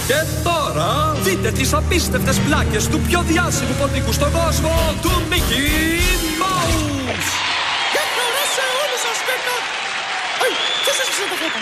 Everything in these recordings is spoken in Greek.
Και τώρα δείτε τις απίστευτες πλάκες του πιο διάσημου ποντίκου στον κόσμο, του Mickey Mouse. Για χαρά σε όλους σας, Πέκα. Ποιος έσπασε τα φώτα?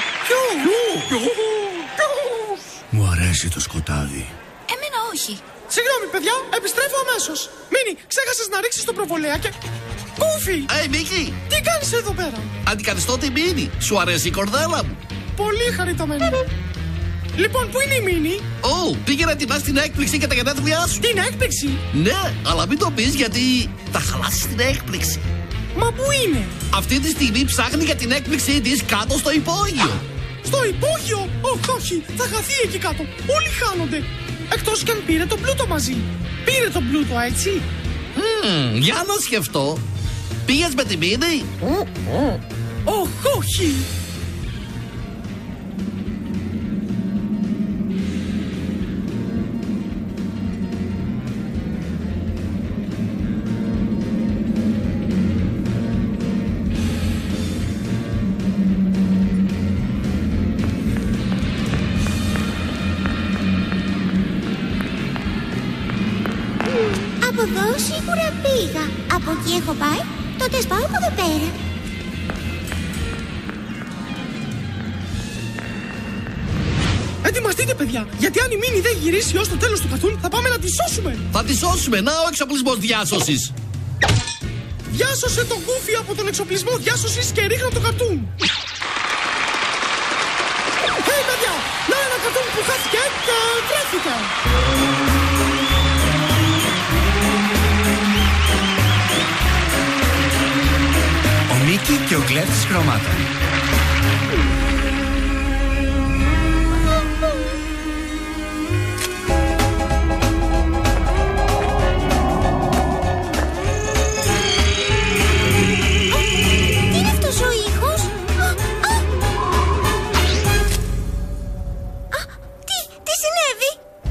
Μου αρέσει το σκοτάδι. Εμένα όχι. Συγγνώμη, παιδιά, επιστρέφω αμέσως. Μίνι, ξέχασες να ρίξεις το προβολέα και... Κούφι! Μίκη! Τι κάνεις εδώ πέρα? Αντικαθιστώ τη Μίνι. Σου αρέσει η κορδέλα μου? Πολύ χαριτωμένη. Λοιπόν, πού είναι η Μίνι? Πήγε να ετοιμάσει την έκπληξη για τα γενέθλιά σου. Την έκπληξη? Ναι, αλλά μην το πεις γιατί θα χαλάσεις την έκπληξη. Μα πού είναι? Αυτή τη στιγμή ψάχνει για την έκπληξή της κάτω στο υπόγειο. Στο υπόγειο? Όχι, θα χαθεί εκεί κάτω. Όλοι χάνονται. Εκτός κι αν πήρε τον πλούτο μαζί. Πήρε τον πλούτο, έτσι? Για να σκεφτώ. Πήγες με τη Μίνι? Όχι. Από εδώ σίγουρα πήγα. Από εκεί έχω πάει, τότε πάω από εδώ πέρα. Ετοιμαστείτε, παιδιά, γιατί αν η Μίνι δεν γυρίσει ως το τέλος του καρτούν, θα πάμε να τη σώσουμε. Θα τη σώσουμε, να ο εξοπλισμός διάσωσης. Διάσωσε τον Γκούφι από τον εξοπλισμό διάσωσης και ρίχνω το καρτούν. Παιδιά, να ένα καρτούν που χάθηκε και βρέθηκε. Ο Μίκη και ο κλέφτης χρωμάτων. Τι είναι αυτός ο ήχος? Τι συνέβη?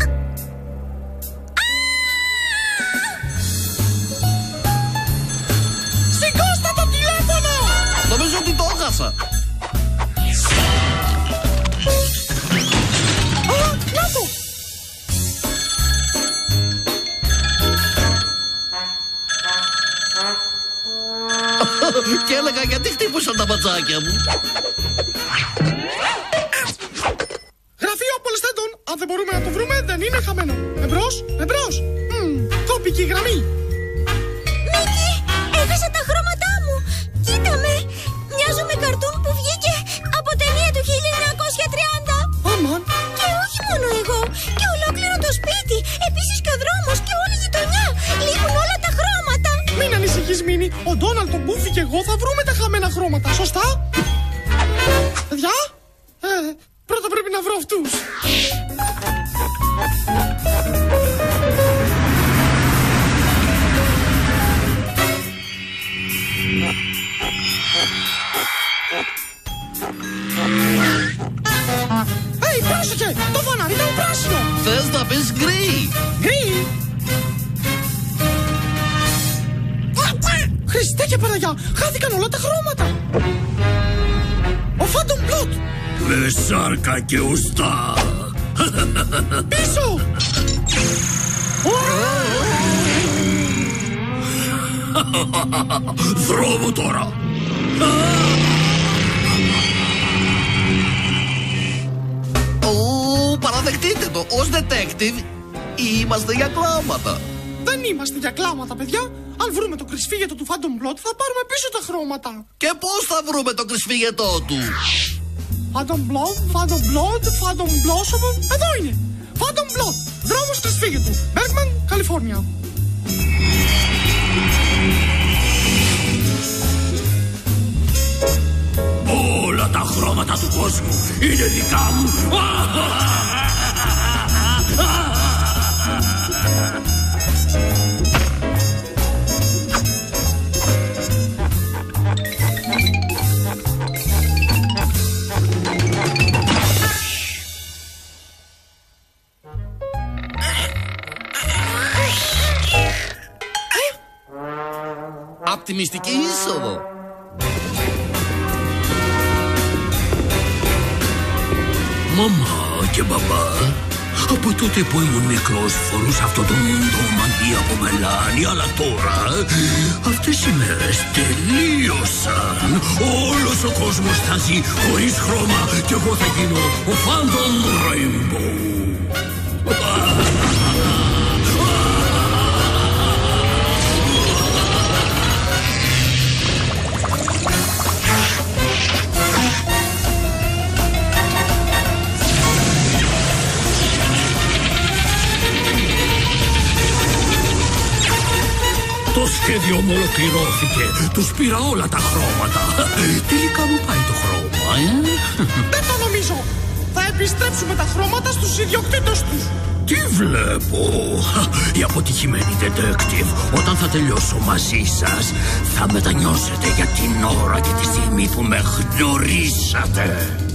Σηκώστε το τηλέφωνο! Νομίζω ότι το έχασα. Να το! Και έλεγα γιατί χτύπουσαν τα μπατζάκια μου. Γραφείο Πολυστέντων, αν δεν μπορούμε να το βρούμε, δεν είναι χαμένο. Εμπρός. Κόπηκε η γραμμή. Μίκη, έχασα τα χρώματά μου. Κοίτα με. Μοιάζω με καρτούν που βγήκε από ταινία του 1930. Αμάν. Και όχι μόνο εγώ. Και ολόκληρο το σπίτι. Επίσης και ο δρόμος και όλη η γειτονιά. Λείπουν όλα τα χρώματα. Μην ανησυχείς, Μίνι. Ο Ντόναλντ, τον Μπούφι και εγώ θα βρούμε τα χαμένα χρώματα. Σωστά? Παιδιά, πρώτα πρέπει να βρω αυτούς. Πρόσεχε! Το φανάρι ήταν πράσινο! Θες να πεις γκρι? Γκρι! Χριστέ και Παναγιά! Χάθηκαν όλα τα χρώματα! Ο Phantom Blood! Με σάρκα και ουστά. Πίσω! Δρόμο τώρα. Παραδεχτείτε το, ως detective είμαστε για κλάματα. Δεν είμαστε για κλάματα, παιδιά. Αν βρούμε το κρυσφύγετο του Phantom Blood θα πάρουμε πίσω τα χρώματα. Και πώς θα βρούμε το κρυσφύγετό του? Phantom Blood, εδώ είναι. Phantom Blood, δρόμος κρυσφύγετου, Bergman, Καλιφόρνια. Όλα τα χρώματα του κόσμου είναι δικά μου. Απ' τη μυστική είσοδο. Μαμά και μπαμπά, Από τότε που ήμουν μικρός φορούσα αυτό το μουντό μαντί από μελάνι, αλλά τώρα αυτές οι μέρες τελείωσαν. Όλος ο κόσμος θα ζει χωρίς χρώμα και εγώ θα γίνω ο Phantom Rainbow. Το σχέδιο μου ολοκληρώθηκε. Τους πήρα όλα τα χρώματα. Τελικά μου πάει το χρώμα, Δεν το νομίζω. Θα επιστρέψουμε τα χρώματα στους ιδιοκτήτες τους. Τι βλέπω? Η αποτυχημένη detective. Όταν θα τελειώσω μαζί σας, θα μετανιώσετε για την ώρα και τη στιγμή που με γνωρίσατε.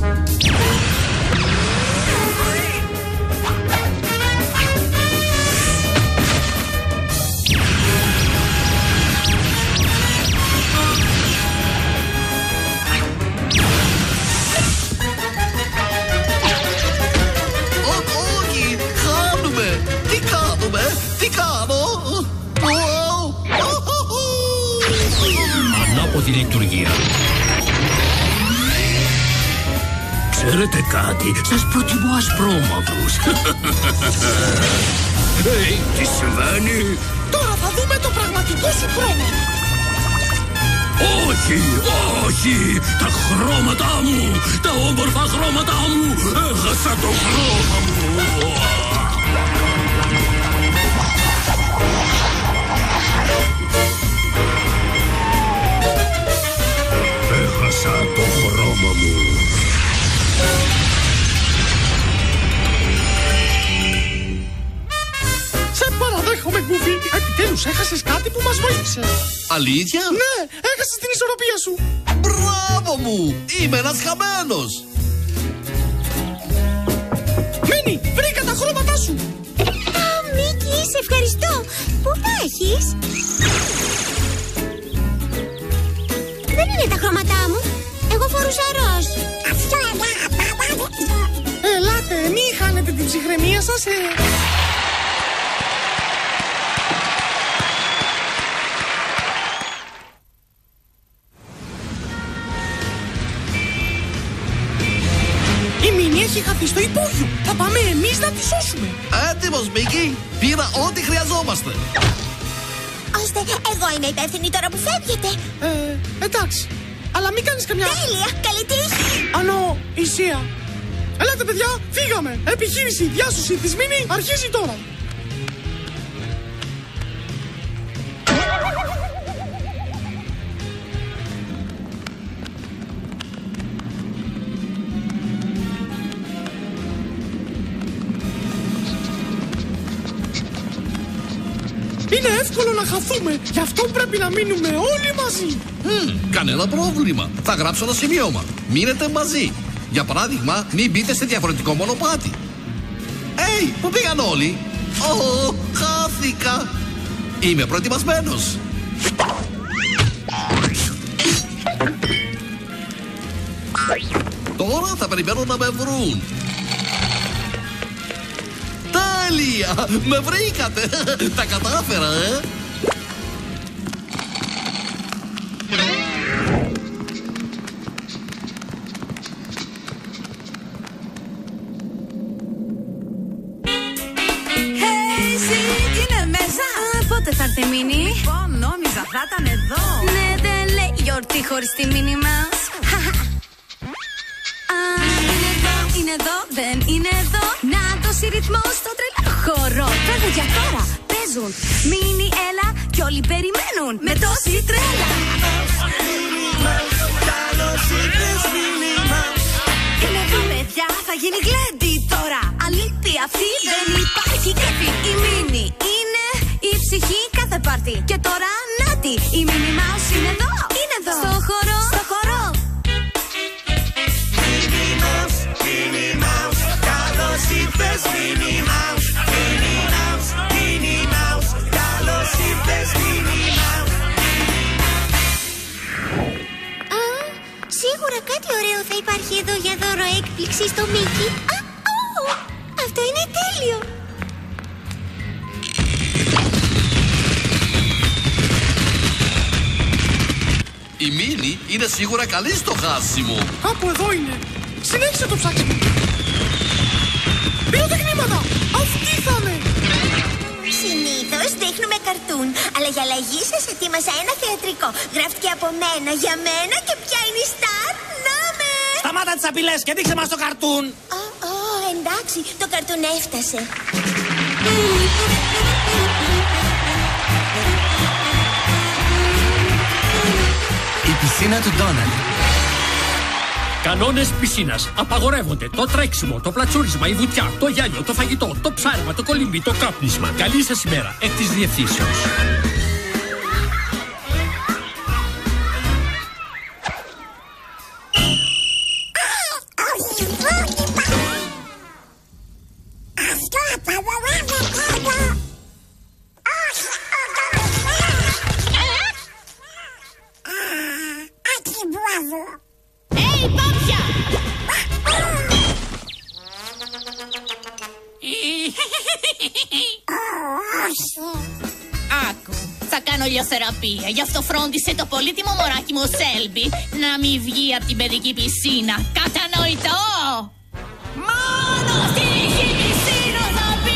Ανάποδη λειτουργία. Ξέρετε κάτι, σας προτιμώ ασπρόμαυρους. Τι συμβαίνει? Τώρα θα δούμε το πραγματικό σου χρώμα. Όχι, όχι, τα χρώματά μου, τα όμορφα χρώματά μου. Έχασα το χρώμα μου. Έχασα το χρώμα μου. Σε παραδέχομαι, Γκούφι. Επιτέλους έχασες κάτι που μας βοήθησε. Αλήθεια? Ναι, έχασες την ισορροπία σου. Μπράβο μου! Είμαι ένας χαμένος! Μίνι, βρήκα τα χρώματά σου. Α, Μίκη, σε ευχαριστώ. Πού τα έχεις? Δεν είναι τα χρώματά μου. Εγώ φορούσα ροζ. Ελάτε, μη χάνετε την ψυχραιμία σας. Η Μίνι έχει χαθεί στο υπόγειο. Θα πάμε εμείς να τη σώσουμε. Έτοιμος, Μίκη! Πήρα ό,τι χρειαζόμαστε. Ώστε εγώ είμαι υπεύθυνη τώρα που φεύγετε. Εντάξει. Αλλά μην κάνεις καμιά... Τέλεια, καλή τύχη. Ανώ, Ισία. Ελάτε, παιδιά, φύγαμε. Επιχείρηση διάσωση της Μίνι αρχίζει τώρα. Είναι εύκολο να χαθούμε. Γι' αυτό πρέπει να μείνουμε όλοι μαζί. Κανένα πρόβλημα. Θα γράψω ένα σημείωμα. Μείνετε μαζί. Για παράδειγμα, μην μπείτε σε διαφορετικό μονοπάτι. Πού πήγαν όλοι? Χάθηκα. Είμαι προετοιμασμένος. Τώρα θα περιμένω να με βρουν. Τέλεια! Με βρήκατε! Τα κατάφερα, Πότε θα έρθει η Μίνι? Λοιπόν, νόμιζα θα ήταν εδώ. Ναι, δεν λέει γιορτή χωρίς τη Μίνι μας. Είναι εδώ, δεν είναι εδώ. Να δώσει ρυθμό στο τρελό χώρο. Τραγούδια τώρα παίζουν. Μίνι, έλα κι όλοι περιμένουν. Με τόση τρέλα. Είναι εδώ, παιδιά, θα γίνει γλέντι τώρα. Αλήθεια αυτή δεν υπάρχει κέφι. Η Μίνι είναι η ψυχή κάθε πάρτι. Και τώρα νάτι, η Μίνι Mouse είναι εδώ. Είναι εδώ, στο χώρο, στο χώρο. Minnie Mouse, καλώς ήρθες Minnie Mouse. Minnie Mouse, Minnie Mouse, καλώς ήρθες Minnie Mouse. Σίγουρα κάτι ωραίο θα υπάρχει εδώ για δώρο έκπληξη στο Μίκη. Αυτό είναι τέλειο. Η Μίνι είναι σίγουρα καλή στο χάσιμο. Κάπου εδώ είναι. Συνέχισε το ψάξιμο. Πυροτεχνήματα! Αυτή θα είναι! Συνήθως δείχνουμε καρτούν, αλλά για αλλαγή σας ετοίμασα ένα θεατρικό. Γράφτηκε από μένα, για μένα και ποια είναι η στάρ? Να με! Σταμάτα τις απειλές και δείξε μας το καρτούν. Εντάξει, το καρτούν έφτασε. Η πισίνα του Ντόναλντ. Κανόνες πισίνας. Απαγορεύονται το τρέξιμο, το πλατσούρισμα, η βουτιά, το γυάλιο, το φαγητό, το ψάρεμα, το κολύμπι, το κάπνισμα. Καλή σας ημέρα. Εκ της διευθύνσεως. Άκου, θα κάνω ηλιοθεραπεία. Γι' αυτό φρόντισε το πολύτιμο μωράκι μου Σέλμπι να μην βγει από την παιδική πισίνα. Κατανοητό! Μόνο στην ηχή πισίνα θα μπει!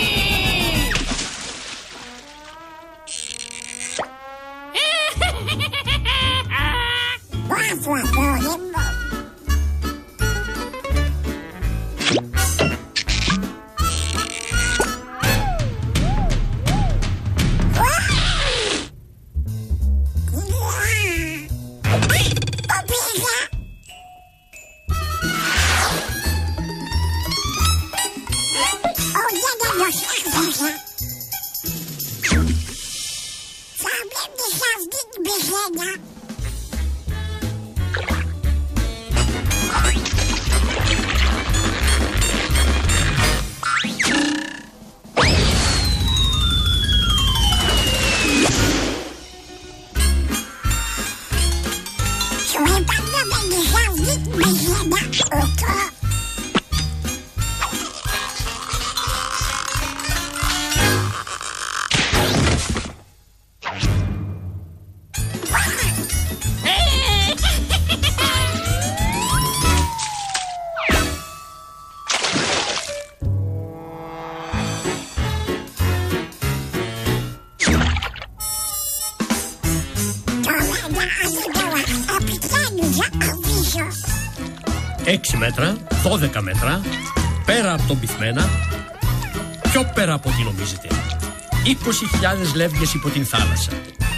Έξι μέτρα, 12 μέτρα, πέρα από τον πυθμένα, πιο πέρα από ό,τι νομίζετε. 20.000 λεύγες υπό την θάλασσα.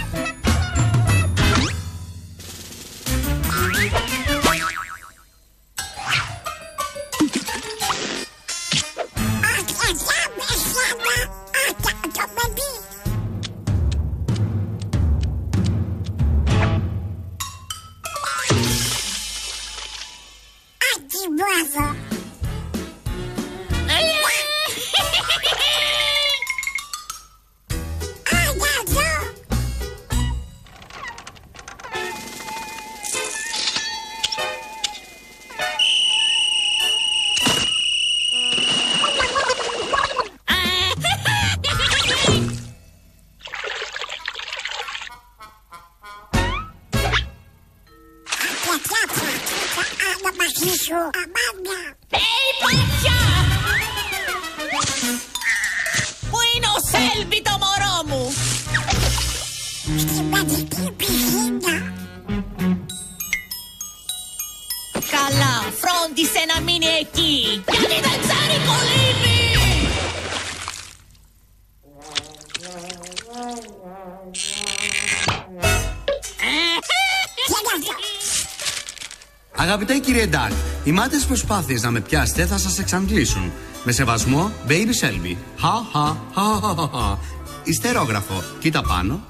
Πού είναι ο Σέλμπι το μωρό μου? Στην παιδική πισίνα. Καλά, φρόντισε να μείνει εκεί, γιατί δεν ξέρει κολύμπι! Αγαπητέ κύριε Ντάκ, οι μάταιες προσπάθειες να με πιάσετε θα σας εξαντλήσουν. Με σεβασμό, Baby Shelby. Χα. Ιστερόγραφο, κοίτα πάνω.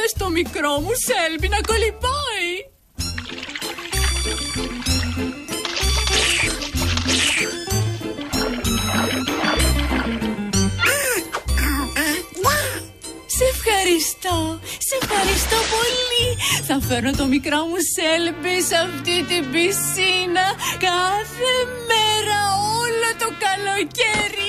στο μικρό μου Σέλμπι να κολυμπάει. Σε ευχαριστώ πολύ. Θα φέρνω το μικρό μου Σέλμπι σε αυτή την πισίνα κάθε μέρα όλο το καλοκαίρι.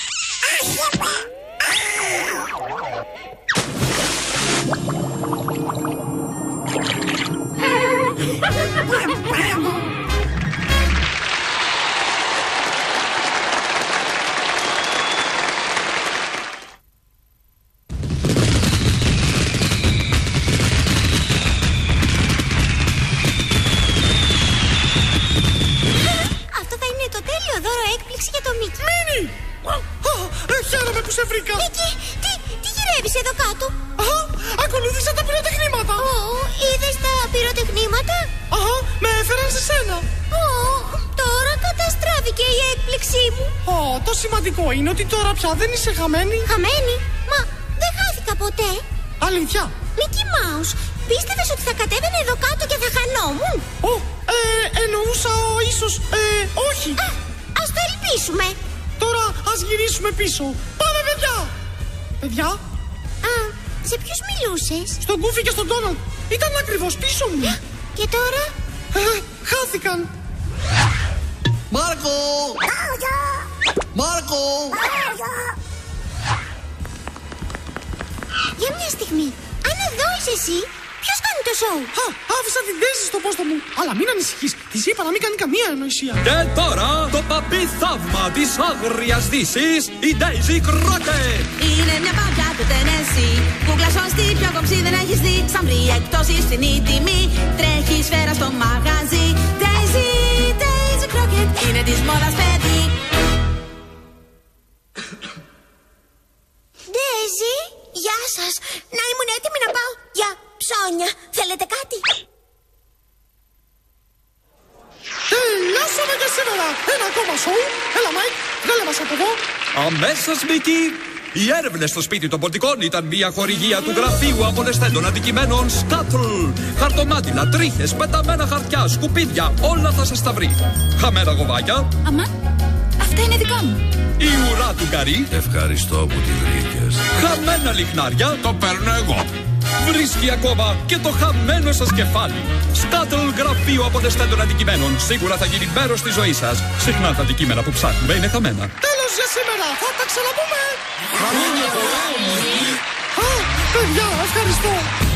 Για το Μίκη. Μίνι! Χαίρομαι που σε βρήκα. Μίκη, τι γυρεύεις εδώ κάτω? Ακολούθησα τα πυροτεχνήματα. Είδες τα πυροτεχνήματα? Με έφεραν σε σένα. Τώρα καταστράφηκε η έκπληξή μου. Το σημαντικό είναι ότι τώρα πια δεν είσαι χαμένη. Χαμένη? Μα δεν χάθηκα ποτέ. Αλήθεια? Μίκη Μάους, πίστευες ότι θα κατέβαινε εδώ κάτω και θα χανόμουν? Εννοούσα ίσως, όχι. Ας το ελπίσουμε. Τώρα ας γυρίσουμε πίσω. Πάμε, παιδιά! Παιδιά? Σε ποιους μιλούσες? Στον Γκούφι και στον Ντόναλντ. Ήταν ακριβώς πίσω μου. Και τώρα? Χάθηκαν. Μάρκο! Μάρκο! Για μια στιγμή, αν εδώ είσαι εσύ, ποιος κάνει το σοου? Άφησα την Ντέιζι στο πόστο μου. Αλλά μην ανησυχείς, της είπα να μην κάνει καμία ανοησία. Και τώρα το παπί θαύμα της άγριας δύσης, η Daisy Crockett. Είναι μια πάπια του Τενέσι που κλασσώστη πιο κομψή δεν έχεις δει. Σαν βρει εκτόσεις φθηνή τιμή, τρέχει σφαίρα στο μαγαζί. Daisy, Daisy Crockett, είναι της μόδας παιδί. Daisy, γεια σας. Να ήμουν έτοιμη να πάω για ψώνια. Θέλετε κάτι? Τελειώσαμε για σήμερα. Ένα ακόμα σοου. Έλα, Μάικ, βγάλε μας από εδώ. Αμέσως, Μίκη. Οι έρευνες στο σπίτι των πορτικών ήταν μια χορηγία του γραφείου απολεσθέντων αντικειμένων Scuttle. Χαρτομάτιλα, τρίχες, πεταμένα χαρτιά, σκουπίδια, όλα θα σας τα βρει. Χαμένα γοβάκια. Αμάν, αυτά είναι δικά μου. Η ουρά του Γκαρί. Ευχαριστώ που τη βρήκες. Χαμένα λιχνάρια. Το παίρνω εγώ. Βρίσκει ακόμα και το χαμένο σας κεφάλι. Scuttle, γραφείο απολεσθέντων αντικειμένων. Σίγουρα θα γίνει μέρος της ζωής σας. Συχνά τα αντικείμενα που ψάχνουμε είναι χαμένα. Τέλος για σήμερα. Θα τα ξαναπούμε. Παιδιά, ευχαριστώ.